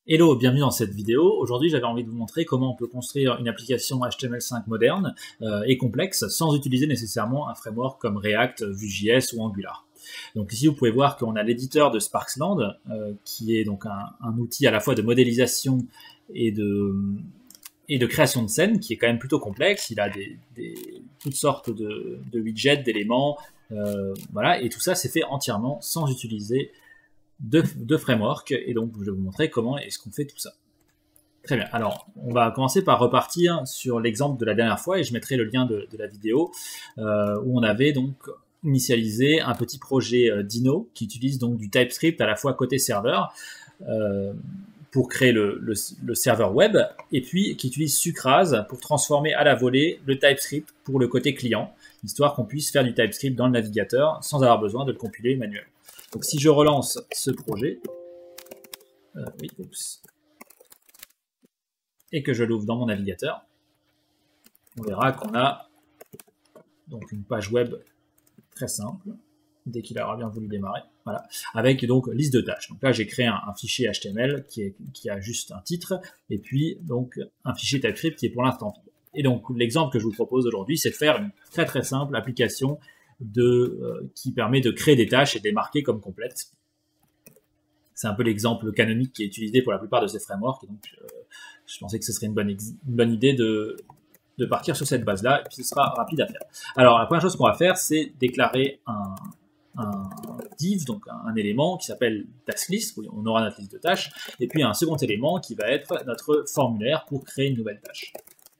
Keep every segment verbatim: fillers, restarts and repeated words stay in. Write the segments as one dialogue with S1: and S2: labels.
S1: Hello, bienvenue dans cette vidéo. Aujourd'hui, j'avais envie de vous montrer comment on peut construire une application H T M L cinq moderne euh, et complexe sans utiliser nécessairement un framework comme React, Vue.js ou Angular. Donc ici, vous pouvez voir qu'on a l'éditeur de Sparksland, euh, qui est donc un, un outil à la fois de modélisation et de, et de création de scène, qui est quand même plutôt complexe. Il a des, des, toutes sortes de, de widgets, d'éléments, euh, voilà, et tout ça, c'est fait entièrement sans utiliser De, de framework, et donc je vais vous montrer comment est-ce qu'on fait tout ça. Très bien, alors on va commencer par repartir sur l'exemple de la dernière fois, et je mettrai le lien de, de la vidéo, euh, où on avait donc initialisé un petit projet euh, Dino, qui utilise donc du TypeScript à la fois côté serveur, euh, pour créer le, le, le serveur web, et puis qui utilise Sucrase pour transformer à la volée le TypeScript pour le côté client, histoire qu'on puisse faire du TypeScript dans le navigateur sans avoir besoin de le compiler manuellement. Donc si je relance ce projet, euh, oui, oups, et que je l'ouvre dans mon navigateur, on verra qu'on a donc une page web très simple, dès qu'il aura bien voulu démarrer, voilà, avec donc liste de tâches. Donc là j'ai créé un, un fichier H T M L qui, est, qui a juste un titre, et puis donc un fichier TypeScript qui est pour l'instant vide. Et donc l'exemple que je vous propose aujourd'hui, c'est de faire une très très simple application De, euh, qui permet de créer des tâches et de les marquer comme complètes. C'est un peu l'exemple canonique qui est utilisé pour la plupart de ces frameworks, et donc euh, je pensais que ce serait une bonne, une bonne idée de, de partir sur cette base-là, et puis ce sera rapide à faire. Alors la première chose qu'on va faire, c'est déclarer un, un div, donc un, un élément qui s'appelle tasklist, où on aura notre liste de tâches, et puis un second élément qui va être notre formulaire pour créer une nouvelle tâche.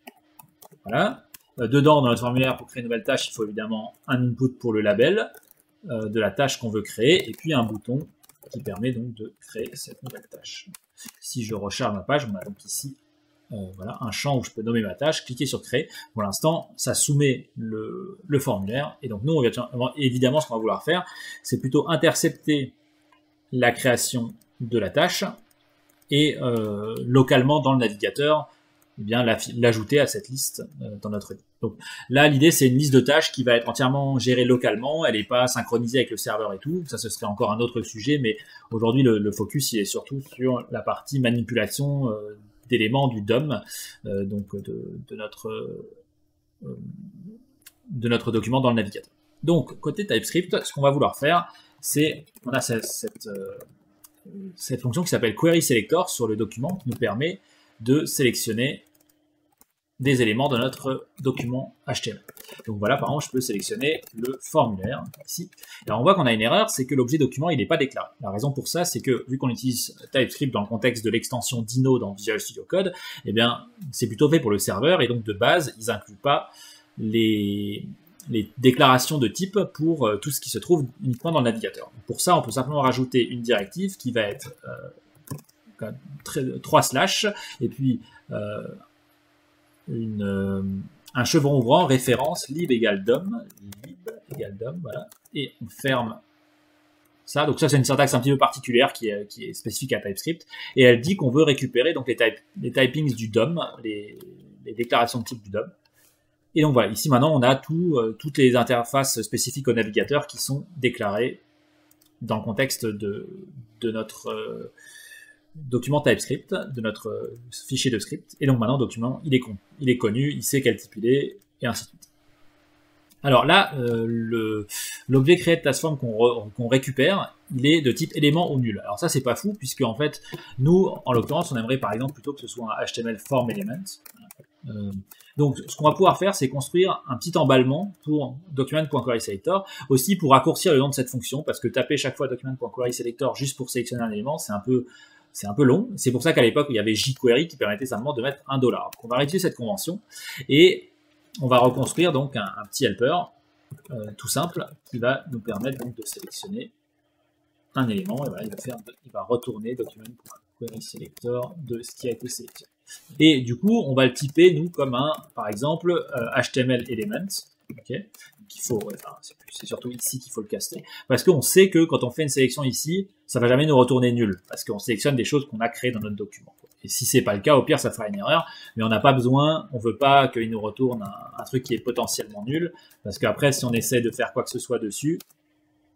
S1: Voilà. Dedans, dans notre formulaire, pour créer une nouvelle tâche, il faut évidemment un input pour le label euh, de la tâche qu'on veut créer, et puis un bouton qui permet donc de créer cette nouvelle tâche. Si je recharge ma page, on a donc ici euh, voilà, un champ où je peux nommer ma tâche, cliquer sur créer. Pour l'instant, ça soumet le, le formulaire, et donc nous, on va, évidemment, ce qu'on va vouloir faire, c'est plutôt intercepter la création de la tâche, et euh, localement dans le navigateur, eh bien l'ajouter à cette liste euh, dans notre liste. Donc là, l'idée, c'est une liste de tâches qui va être entièrement gérée localement, elle n'est pas synchronisée avec le serveur et tout, ça ce serait encore un autre sujet, mais aujourd'hui le, le focus il est surtout sur la partie manipulation euh, d'éléments du D O M, euh, donc de, de, notre, euh, de notre document dans le navigateur. Donc côté TypeScript, ce qu'on va vouloir faire, c'est, on a cette, cette, euh, cette fonction qui s'appelle Query Selector sur le document qui nous permet de sélectionner des éléments de notre document H T M L. Donc voilà, par exemple, je peux sélectionner le formulaire ici. Alors on voit qu'on a une erreur, c'est que l'objet document il n'est pas déclaré. La raison pour ça, c'est que vu qu'on utilise TypeScript dans le contexte de l'extension Dino dans Visual Studio Code, eh bien c'est plutôt fait pour le serveur, et donc de base, ils n'incluent pas les, les déclarations de type pour euh, tout ce qui se trouve uniquement dans le navigateur. Pour ça, on peut simplement rajouter une directive qui va être euh, trois slash, et puis euh, une, euh, un chevron ouvrant, référence, lib égale dom, lib égale dom, voilà, et on ferme ça. Donc ça, c'est une syntaxe un petit peu particulière qui est, qui est spécifique à TypeScript, et elle dit qu'on veut récupérer donc les, type, les typings du D O M, les, les déclarations de type du D O M. Et donc voilà, ici maintenant, on a tout, euh, toutes les interfaces spécifiques au navigateur qui sont déclarées dans le contexte de, de notre euh, document TypeScript, de notre fichier de script, et donc maintenant, le document, il est, con, il est connu, il sait quel type il est, et ainsi de suite. Alors là, euh, l'objet create task form qu'on re, qu'on récupère, il est de type élément ou nul. Alors ça, c'est pas fou, puisque en fait, nous, en l'occurrence, on aimerait par exemple plutôt que ce soit un H T M L form element. Euh, donc, ce qu'on va pouvoir faire, c'est construire un petit emballement pour document.querySelector, aussi pour raccourcir le nom de cette fonction, parce que taper chaque fois document.querySelector juste pour sélectionner un élément, c'est un peu c'est un peu long. C'est pour ça qu'à l'époque, il y avait jQuery qui permettait simplement de mettre un dollar. On va réutiliser cette convention et on va reconstruire donc un, un petit helper euh, tout simple qui va nous permettre donc de sélectionner un élément. Et voilà, il va faire, il va retourner document.querySelector de ce qui a été sélectionné. Et du coup, on va le typer nous comme un, par exemple, euh, H T M L element. Okay, qu'il faut, enfin, c'est surtout ici qu'il faut le caster, parce qu'on sait que quand on fait une sélection ici, ça va jamais nous retourner nul, parce qu'on sélectionne des choses qu'on a créées dans notre document. Et si c'est pas le cas, au pire, ça fera une erreur, mais on n'a pas besoin, on veut pas qu'il nous retourne un, un truc qui est potentiellement nul, parce qu'après, si on essaie de faire quoi que ce soit dessus,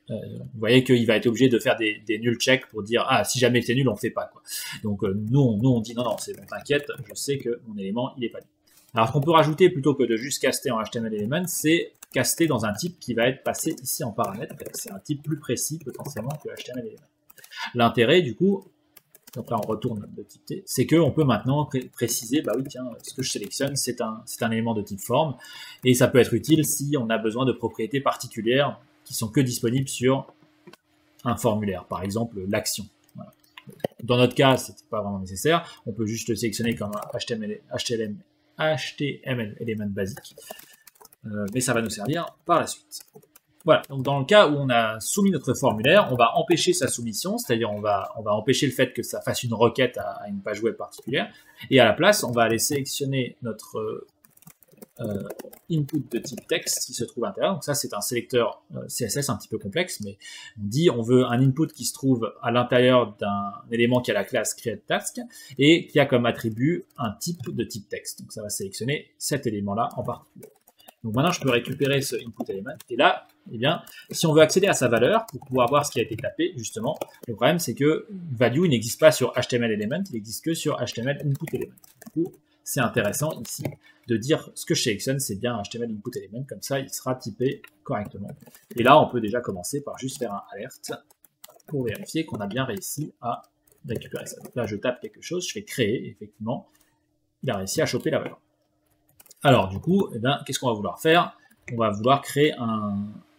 S1: euh, vous voyez qu'il va être obligé de faire des, des null checks pour dire ah si jamais c'est nul on fait pas quoi. Donc euh, nous, on, nous on dit non non c'est bon t'inquiète, je sais que mon élément il est pas nul. Alors ce qu'on peut rajouter plutôt que de juste caster en H T M L element, c'est caster dans un type qui va être passé ici en paramètre. C'est un type plus précis potentiellement que H T M L element. L'intérêt du coup, donc là on retourne de type T, c'est qu'on peut maintenant pré préciser, bah oui tiens, ce que je sélectionne c'est un, c'est un élément de type forme, et ça peut être utile si on a besoin de propriétés particulières qui sont que disponibles sur un formulaire, par exemple l'action. Voilà. Dans notre cas, ce n'est pas vraiment nécessaire, on peut juste le sélectionner comme un H T M L, H T M L, H T M L élément basique, euh, mais ça va nous servir par la suite. Voilà, donc dans le cas où on a soumis notre formulaire, on va empêcher sa soumission, c'est-à-dire on va, on va empêcher le fait que ça fasse une requête à, à une page web particulière, et à la place, on va aller sélectionner notre euh, input de type texte qui se trouve à l'intérieur. Donc ça, c'est un sélecteur euh, C S S un petit peu complexe, mais on dit on veut un input qui se trouve à l'intérieur d'un élément qui a la classe createTask et qui a comme attribut un type de type texte. Donc ça va sélectionner cet élément-là en particulier. Donc maintenant, je peux récupérer ce input element. Et là, eh bien, si on veut accéder à sa valeur pour pouvoir voir ce qui a été tapé, justement, le problème, c'est que value n'existe pas sur H T M L element, il n'existe que sur H T M L input element. Du coup, c'est intéressant ici de dire ce que je sélectionne, c'est bien H T M L input element, comme ça, il sera typé correctement. Et là, on peut déjà commencer par juste faire un alert pour vérifier qu'on a bien réussi à récupérer ça. Donc là, je tape quelque chose, je fais créer, et effectivement, il a réussi à choper la valeur. Alors, du coup, eh bien, qu'est-ce qu'on va vouloir faire? On va vouloir créer un,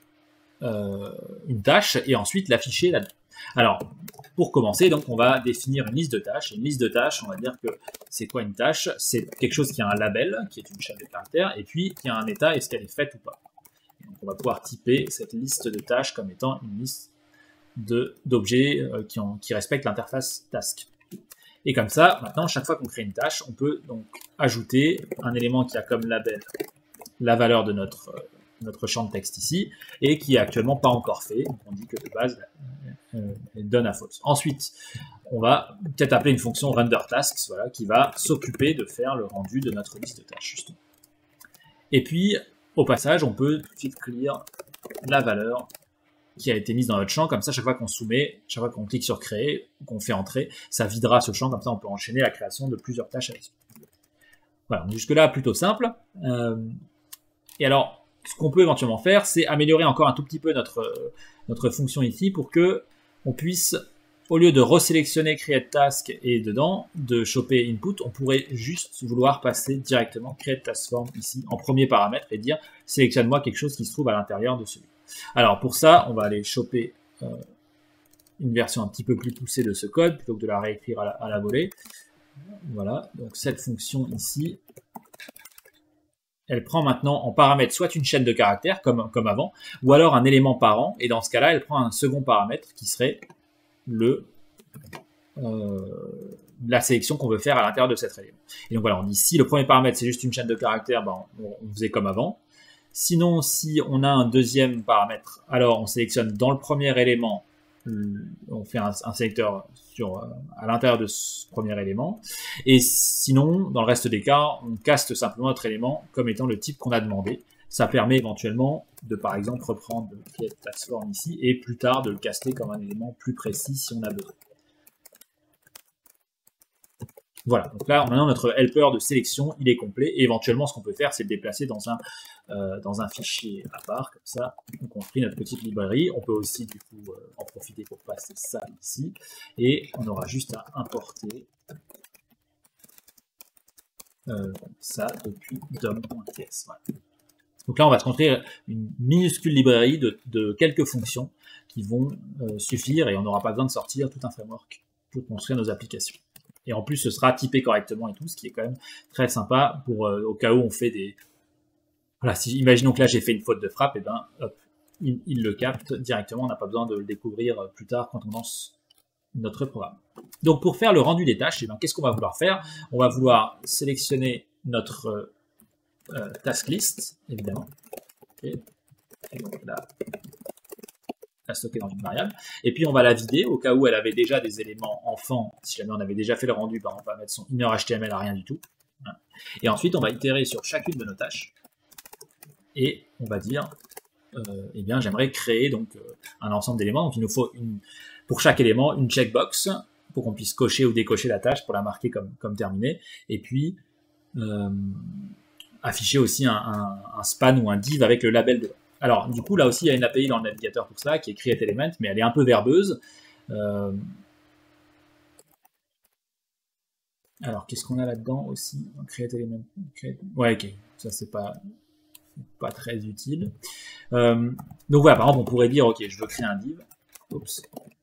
S1: euh, une tâche et ensuite l'afficher là-dedans. Alors, pour commencer, donc, on va définir une liste de tâches. Et une liste de tâches, on va dire que c'est quoi une tâche? C'est quelque chose qui a un label, qui est une chaîne de caractères, et puis qui a un état, est-ce qu'elle est faite ou pas. Donc, on va pouvoir typer cette liste de tâches comme étant une liste d'objets euh, qui, qui respectent l'interface task. Et comme ça, maintenant, chaque fois qu'on crée une tâche, on peut donc ajouter un élément qui a comme label la valeur de notre, euh, notre champ de texte ici, et qui est actuellement pas encore fait. Donc on dit que de base, euh, elle donne à false. Ensuite, on va peut-être appeler une fonction renderTasks, voilà, qui va s'occuper de faire le rendu de notre liste de tâches, justement. Et puis, au passage, on peut tout de suite clear la valeur qui a été mise dans notre champ, comme ça, chaque fois qu'on soumet, chaque fois qu'on clique sur créer, qu'on fait entrer, ça videra ce champ, comme ça on peut enchaîner la création de plusieurs tâches avec. Voilà, jusque-là, plutôt simple. Euh, et alors, ce qu'on peut éventuellement faire, c'est améliorer encore un tout petit peu notre, notre fonction ici pour que on puisse, au lieu de resélectionner createTask et dedans, de choper input, on pourrait juste vouloir passer directement createTaskForm ici en premier paramètre et dire sélectionne-moi quelque chose qui se trouve à l'intérieur de celui. Alors pour ça, on va aller choper euh, une version un petit peu plus poussée de ce code plutôt que de la réécrire à la, à la volée. Voilà, donc cette fonction ici, elle prend maintenant en paramètre soit une chaîne de caractères comme, comme avant, ou alors un élément parent, et dans ce cas-là, elle prend un second paramètre qui serait le, euh, la sélection qu'on veut faire à l'intérieur de cet élément. Et donc voilà, on dit si le premier paramètre c'est juste une chaîne de caractères, ben, on, on faisait comme avant. Sinon, si on a un deuxième paramètre, alors on sélectionne dans le premier élément, on fait un, un sélecteur sur, à l'intérieur de ce premier élément. Et sinon, dans le reste des cas, on caste simplement notre élément comme étant le type qu'on a demandé. Ça permet éventuellement de, par exemple, reprendre le createTaskForm ici et plus tard de le caster comme un élément plus précis si on a besoin. Voilà, donc là, maintenant, notre helper de sélection, il est complet. Et éventuellement, ce qu'on peut faire, c'est le déplacer dans un, euh, dans un fichier à part, comme ça. On construit notre petite librairie. On peut aussi, du coup, euh, en profiter pour passer ça ici. Et on aura juste à importer euh, ça depuis dom.ts. Voilà. Donc là, on va se construire une minuscule librairie de, de quelques fonctions qui vont euh, suffire et on n'aura pas besoin de sortir tout un framework pour construire nos applications. Et en plus, ce sera typé correctement et tout, ce qui est quand même très sympa pour euh, au cas où on fait des... Voilà, si, imaginons que là, j'ai fait une faute de frappe, et ben, hop, il, il le capte directement, on n'a pas besoin de le découvrir plus tard quand on lance notre programme. Donc, pour faire le rendu des tâches, et ben, qu'est-ce qu'on va vouloir faire? On va vouloir sélectionner notre euh, task list, évidemment. Okay. Et donc là, la stocker dans une variable, et puis on va la vider au cas où elle avait déjà des éléments enfants. Si jamais on avait déjà fait le rendu, ben on va mettre son inner H T M L à rien du tout. Et ensuite on va itérer sur chacune de nos tâches et on va dire euh, eh bien, j'aimerais créer donc euh, un ensemble d'éléments. Donc, il nous faut une, pour chaque élément une checkbox pour qu'on puisse cocher ou décocher la tâche pour la marquer comme, comme terminée. Et puis, euh, afficher aussi un, un, un span ou un div avec le label dedans. Alors, du coup, là aussi, il y a une A P I dans le navigateur pour ça qui est createElement, mais elle est un peu verbeuse. Euh, alors, qu'est-ce qu'on a là-dedans aussi? createElement. Create... Ouais, ok. Ça, c'est pas, pas très utile. Euh, donc voilà, par exemple, on pourrait dire, ok, je veux créer un div. Oups.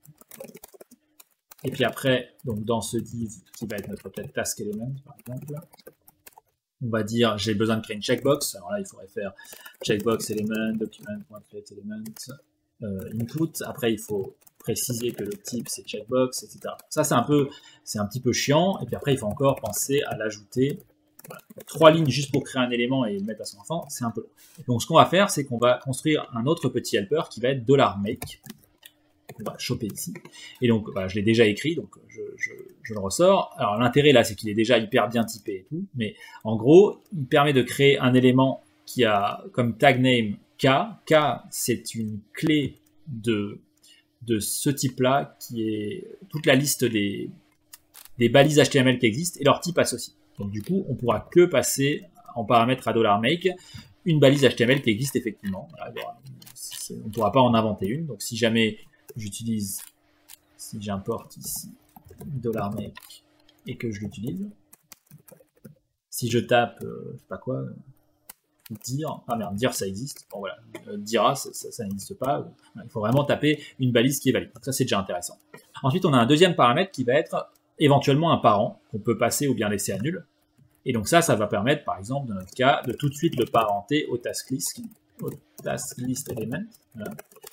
S1: Et puis après, donc dans ce div qui va être notre peut-être task element, par exemple, on va dire j'ai besoin de créer une checkbox. Alors là, il faudrait faire checkbox element, document.createElement, euh, input. Après, il faut préciser que le type c'est checkbox, et cetera. Ça, c'est un peu, c'est un petit peu chiant. Et puis après, il faut encore penser à l'ajouter. Voilà. Trois lignes juste pour créer un élément et le mettre à son enfant, c'est un peu long. Donc, ce qu'on va faire, c'est qu'on va construire un autre petit helper qui va être $make. On va choper ici. Et donc, bah, je l'ai déjà écrit, donc je, je, je le ressors. Alors, l'intérêt là, c'est qu'il est déjà hyper bien typé et tout, mais en gros, il permet de créer un élément qui a comme tag name K. K, c'est une clé de, de ce type-là, qui est toute la liste des, des balises H T M L qui existent et leur type associé. Donc, du coup, on pourra que passer en paramètre à $make une balise H T M L qui existe effectivement. Voilà, on ne pourra pas en inventer une. Donc, si jamais j'utilise, si j'importe ici $make et que je l'utilise, si je tape, euh, je sais pas quoi, dire, ah merde, dire ça existe, bon voilà, euh, dira ça, ça, ça n'existe pas, il faut vraiment taper une balise qui est valide, donc ça c'est déjà intéressant. Ensuite on a un deuxième paramètre qui va être éventuellement un parent qu'on peut passer ou bien laisser à nul, et donc ça, ça va permettre par exemple dans notre cas de tout de suite le parenter au task list, au task list element, voilà.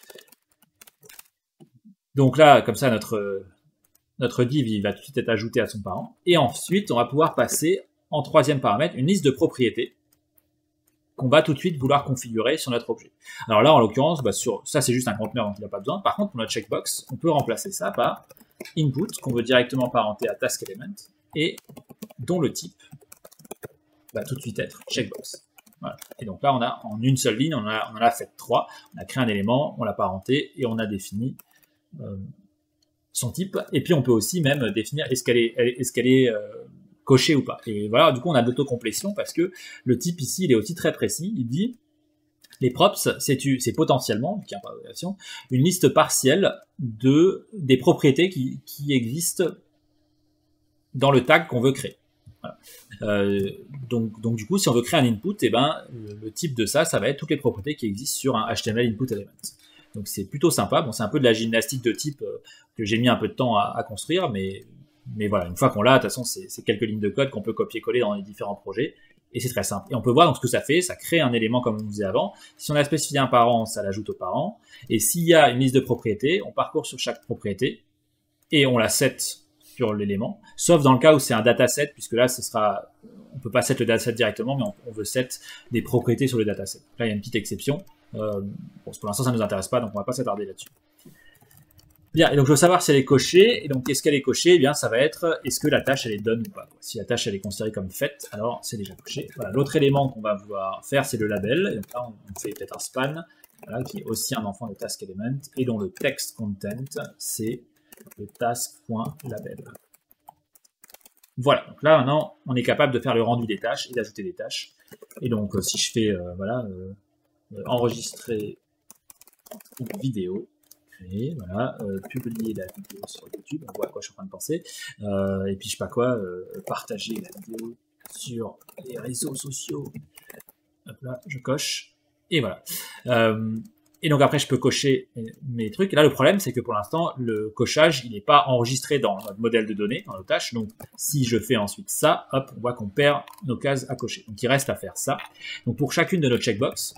S1: Donc là, comme ça, notre, notre div, il va tout de suite être ajouté à son parent. Et ensuite, on va pouvoir passer en troisième paramètre une liste de propriétés qu'on va tout de suite vouloir configurer sur notre objet. Alors là, en l'occurrence, bah sur, ça c'est juste un conteneur dont il n'a pas besoin. Par contre, pour notre checkbox, on peut remplacer ça par input, qu'on veut directement parenter à task element, et dont le type va tout de suite être checkbox. Voilà. Et donc là, on a en une seule ligne, on, a, on en a fait trois. On a créé un élément, on l'a parenté, et on a défini Euh, son type, et puis on peut aussi même définir est-ce qu'elle est, est-ce qu'elle est euh, cochée ou pas. Et voilà, du coup on a de l'autocomplétion parce que le type ici il est aussi très précis, il dit les props c'est, c'est potentiellement une liste partielle de, des propriétés qui, qui existent dans le tag qu'on veut créer. Voilà. Euh, donc, donc du coup si on veut créer un input, et eh ben, le, le type de ça, ça va être toutes les propriétés qui existent sur un H T M L input element. Donc c'est plutôt sympa. Bon, c'est un peu de la gymnastique de type euh, que j'ai mis un peu de temps à, à construire, mais, mais voilà, une fois qu'on l'a, de toute façon, c'est, c'est quelques lignes de code qu'on peut copier-coller dans les différents projets, et c'est très simple. Et on peut voir donc ce que ça fait, ça crée un élément comme on disait avant. Si on a spécifié un parent, ça l'ajoute au parent, et s'il y a une liste de propriétés, on parcourt sur chaque propriété, et on la set sur l'élément, sauf dans le cas où c'est un dataset, puisque là, ce sera, on peut pas set le dataset directement, mais on, on veut set des propriétés sur le dataset. Là, il y a une petite exception. Euh, bon, pour l'instant ça ne nous intéresse pas, donc on va pas s'attarder là-dessus. Bien, et donc je veux savoir si elle est cochée, et donc est-ce qu'elle est cochée? Eh bien ça va être, est-ce que la tâche elle est done ou pas? Si la tâche elle est considérée comme faite, alors c'est déjà coché. Voilà, l'autre élément qu'on va vouloir faire c'est le label, et donc là on fait peut-être un span, voilà, qui est aussi un enfant de task element, et dont le text content c'est le task.label. Voilà, donc là maintenant on est capable de faire le rendu des tâches et d'ajouter des tâches, et donc si je fais, euh, voilà, euh, Euh, enregistrer une vidéo, créer, voilà, euh, publier la vidéo sur YouTube, on voit à quoi je suis en train de penser, euh, et puis je sais pas quoi, euh, partager la vidéo sur les réseaux sociaux, hop là, je coche, et voilà. Euh, et donc après je peux cocher mes trucs, et là le problème c'est que pour l'instant le cochage il n'est pas enregistré dans notre modèle de données, dans nos tâches, donc si je fais ensuite ça, hop, on voit qu'on perd nos cases à cocher, donc il reste à faire ça. Donc pour chacune de nos checkbox,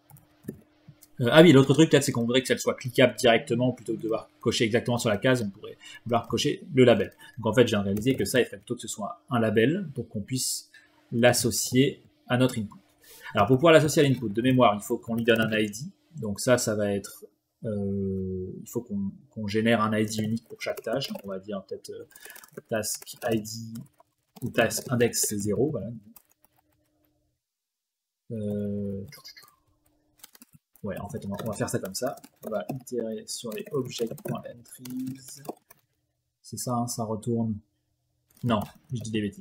S1: Euh, ah oui, l'autre truc peut-être c'est qu'on voudrait que ça soit cliquable directement plutôt que de devoir cocher exactement sur la case, on pourrait vouloir cocher le label. Donc en fait j'ai réalisé que ça il faudrait plutôt que ce soit un label pour qu'on puisse l'associer à notre input. Alors pour pouvoir l'associer à l'input, de mémoire il faut qu'on lui donne un I D, donc ça ça va être, euh, il faut qu'on qu'on génère un I D unique pour chaque tâche, donc on va dire peut-être euh, task I D ou task index zéro, voilà. Euh, Ouais, en fait, on va, on va faire ça comme ça. On va itérer sur les object.entries. C'est ça, hein, ça retourne. Non, je dis des bêtises.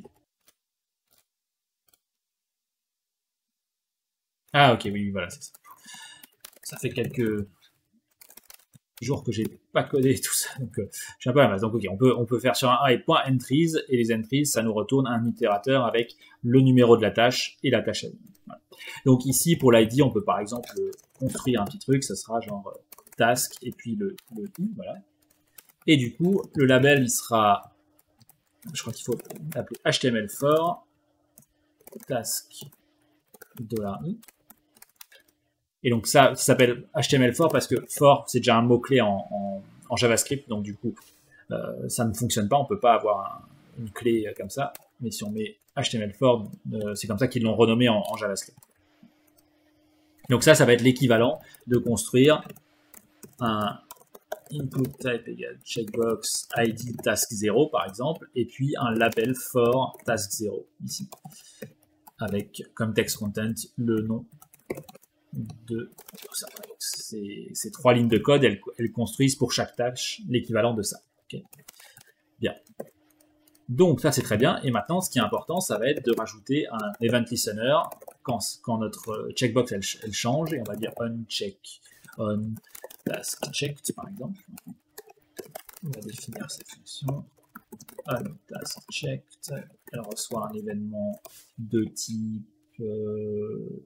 S1: Ah, ok, oui, oui voilà, c'est ça. Ça fait quelques jours que j'ai pas codé tout ça, donc euh, je suis un peu à la masse. Donc, ok, on peut, on peut faire sur un A et point entries, et les entries, ça nous retourne un itérateur avec le numéro de la tâche et la tâche à vie. Voilà. Donc ici, pour l'I D, on peut par exemple construire un petit truc, ça sera genre euh, task et puis le, le i, voilà. Et du coup, le label, il sera, je crois qu'il faut l'appeler H T M L for task $i. Et donc ça, ça s'appelle H T M L for parce que for, c'est déjà un mot-clé en, en, en JavaScript, donc du coup, euh, ça ne fonctionne pas, on peut pas avoir un, une clé comme ça. Mais si on met H T M L for, euh, c'est comme ça qu'ils l'ont renommé en, en JavaScript. Donc ça, ça va être l'équivalent de construire un input type égale checkbox I D task zéro par exemple, et puis un label for task zéro ici, avec comme text content le nom de tout ça. Ces, ces trois lignes de code, elles, elles construisent pour chaque tâche l'équivalent de ça. Okay. Bien. Donc ça c'est très bien. Et maintenant, ce qui est important, ça va être de rajouter un event listener quand, quand notre checkbox elle, elle change, et on va dire onCheck, on task checked par exemple. On va définir cette fonction. On task checked, elle reçoit un événement de type euh,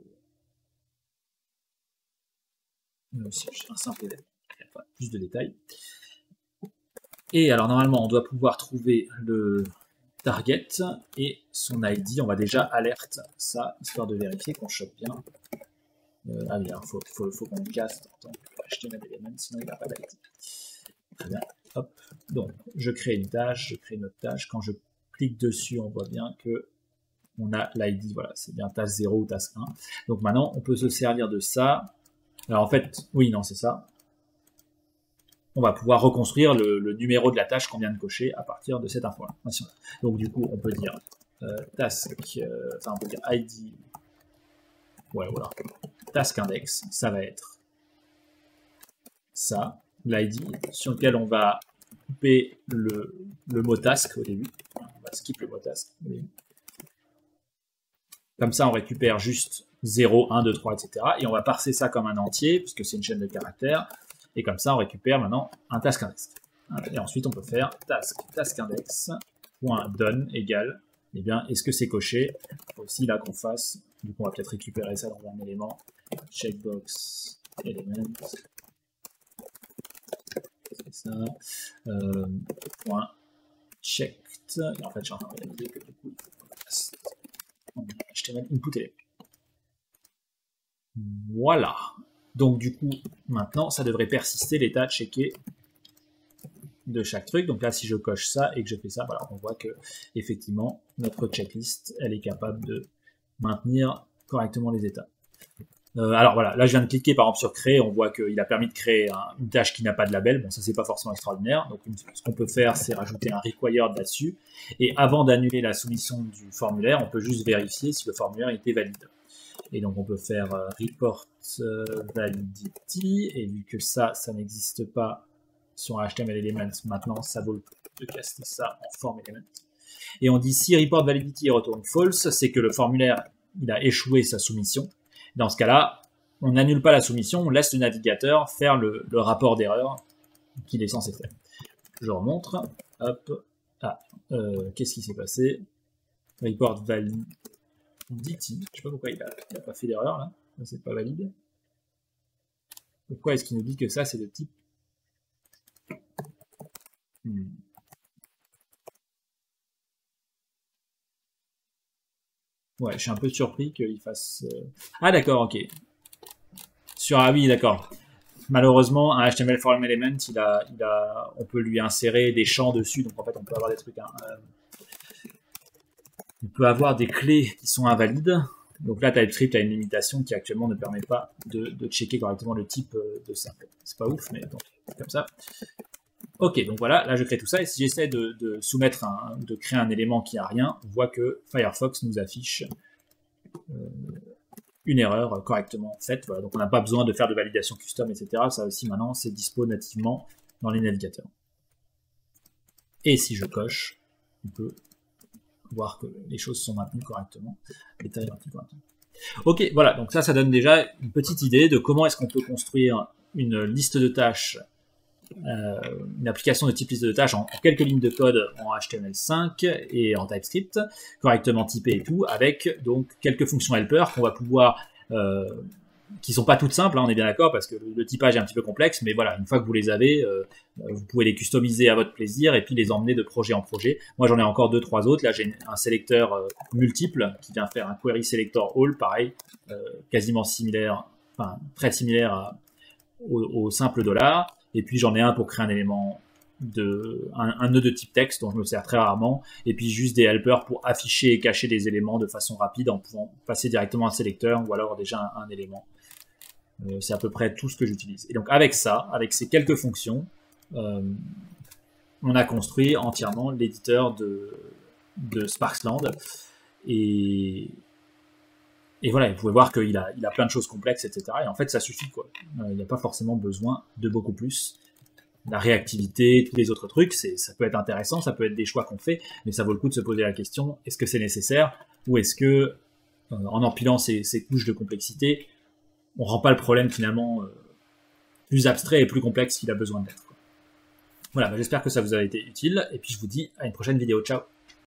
S1: un simple événement, enfin, plus de détails. Et alors normalement on doit pouvoir trouver le target et son I D. On va déjà alerte ça, histoire de vérifier qu'on chope bien. Euh, ah bien, il faut, faut, faut qu'on caste en tant que H T M L element, sinon il n'y a pas d'I D. Très bien. Hop. Donc je crée une tâche, je crée une autre tâche. Quand je clique dessus, on voit bien que on a l'I D, voilà, c'est bien task zéro ou task un. Donc maintenant on peut se servir de ça. Alors en fait, oui, non, c'est ça. On va pouvoir reconstruire le, le numéro de la tâche qu'on vient de cocher à partir de cette information. Donc du coup, on peut dire euh, task, euh, enfin on peut dire I D, ouais, voilà, task index, ça va être ça, l'I D, sur lequel on va couper le, le mot task au début. On va skip le mot task au début. Comme ça, on récupère juste zéro, un, deux, trois, et cetera. Et on va parser ça comme un entier, puisque c'est une chaîne de caractères. Et comme ça, on récupère maintenant un task index. Et ensuite, on peut faire task, task index, point done égale, eh bien, est-ce que c'est coché? Il faut aussi là qu'on fasse, du coup, on va peut-être récupérer ça dans un élément, checkbox element, c'est ça, euh, point checked, et en fait, j'ai en train de réaliser que du coup, il faut qu'on fasse H T M L input element. Voilà. Donc du coup, maintenant, ça devrait persister l'état checké de chaque truc. Donc là, si je coche ça et que je fais ça, voilà, on voit que effectivement, notre checklist, elle est capable de maintenir correctement les états. Euh, alors voilà, là je viens de cliquer par exemple sur créer, on voit qu'il a permis de créer un, une tâche qui n'a pas de label. Bon, ça c'est pas forcément extraordinaire. Donc une, ce qu'on peut faire, c'est rajouter un required là-dessus. Et avant d'annuler la soumission du formulaire, on peut juste vérifier si le formulaire était valide. Et donc on peut faire euh, report euh, validity, et vu que ça, ça n'existe pas sur un H T M L element, maintenant ça vaut le coup de caster ça en form element. Et on dit si report validity retourne false, c'est que le formulaire il a échoué sa soumission. Dans ce cas-là, on n'annule pas la soumission, on laisse le navigateur faire le, le rapport d'erreur qu'il est censé faire. Je remontre, hop, ah, euh, qu'est-ce qui s'est passé? Report validity. D T, je sais pas pourquoi il a, il a pas fait d'erreur là, c'est pas valide. Pourquoi est-ce qu'il nous dit que ça c'est de type hmm. Ouais, je suis un peu surpris qu'il fasse. Euh... Ah d'accord, ok. Sur ah oui, d'accord. Malheureusement, un H T M L form element, il a, il a, on peut lui insérer des champs dessus, donc en fait on peut avoir des trucs. Hein, euh... On peut avoir des clés qui sont invalides. Donc là, TypeScript a une limitation qui actuellement ne permet pas de, de checker correctement le type de ça. C'est pas ouf, mais donc, comme ça. Ok, donc voilà, là je crée tout ça. Et si j'essaie de, de soumettre, un, de créer un élément qui a rien, on voit que Firefox nous affiche euh, une erreur correctement faite. Voilà, donc on n'a pas besoin de faire de validation custom, et cetera. Ça aussi maintenant, c'est dispo nativement dans les navigateurs. Et si je coche, on peut voir que les choses sont maintenues correctement. Les tailles maintenues correctement. Ok, voilà, donc ça, ça donne déjà une petite idée de comment est-ce qu'on peut construire une liste de tâches, euh, une application de type liste de tâches en, en quelques lignes de code en H T M L cinq et en TypeScript, correctement typé et tout, avec donc quelques fonctions helper qu'on va pouvoir, euh, qui sont pas toutes simples, hein, on est bien d'accord, parce que le, le typage est un petit peu complexe, mais voilà, une fois que vous les avez, euh, vous pouvez les customiser à votre plaisir et puis les emmener de projet en projet. Moi, j'en ai encore deux, trois autres. Là, j'ai un sélecteur euh, multiple qui vient faire un query selector all, pareil, euh, quasiment similaire, enfin très similaire à, au, au simple dollar. Et puis j'en ai un pour créer un élément de un, un nœud de type texte dont je me sers très rarement, et puis juste des helpers pour afficher et cacher des éléments de façon rapide en pouvant passer directement à un sélecteur ou alors déjà un, un élément. Euh, c'est à peu près tout ce que j'utilise. Et donc avec ça, avec ces quelques fonctions, euh, on a construit entièrement l'éditeur de, de Sparksland. Et, et voilà, vous pouvez voir qu'il a, il a plein de choses complexes, et cetera. Et en fait, ça suffit, quoi. Euh, il n'y a pas forcément besoin de beaucoup plus. La réactivité, tous les autres trucs, c'est, ça peut être intéressant, ça peut être des choix qu'on fait, mais ça vaut le coup de se poser la question, est-ce que c'est nécessaire, ou est-ce que, euh, en empilant ces, ces couches de complexité, on rend pas le problème finalement euh, plus abstrait et plus complexe qu'il a besoin d'être. Voilà, bah, j'espère que ça vous a été utile, et puis je vous dis à une prochaine vidéo. Ciao!